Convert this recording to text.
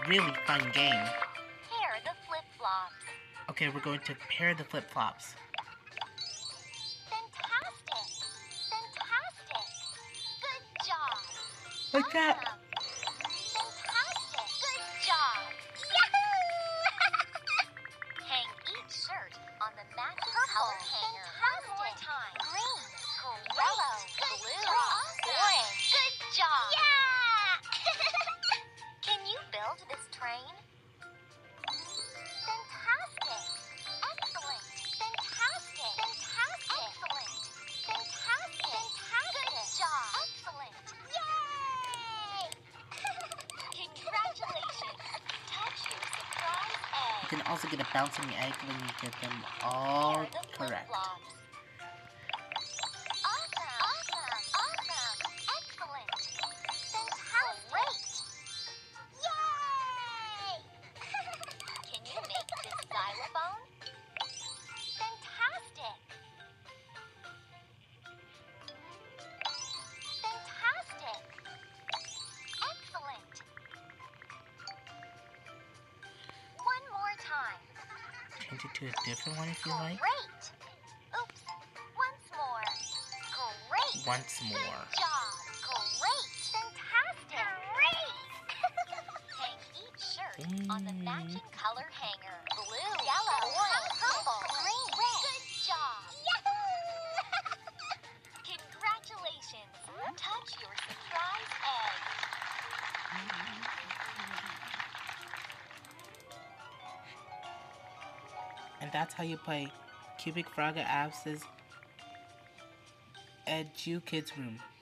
really fun game. Pair the flip-flops. Okay, we're going to pair the flip-flops. Fantastic! Fantastic! Good job! Like that. Awesome. Fantastic! Good job! Yahoo! Hang each shirt on the matching color hanger. One more time. Green, yellow, blue, orange. Good job! Yeah! Can you build this train? Fantastic! Excellent! Fantastic! Fantastic! Excellent! Fantastic! Fantastic! Good job! Excellent! Yay! Congratulations! Touch your surprise egg. You can also get a bouncing egg when you get them all Pair the correct. flip-flops. Awesome! Awesome! Awesome! Excellent! Fantastic! Great! Yay! Can you make this xylophone? Fantastic! Fantastic! Excellent! One more time. Change it to a different one if you like. Great! Oops! Once more. Great! Once more. Good job! Great! Fantastic! Great! Hang each shirt on the matching color hanger. Blue, yellow, orange, purple, green, red. Good job! Yahoo! Congratulations! Touch your surprise egg. And that's how you play Cubic Frog at Abs's Edu Kids Room.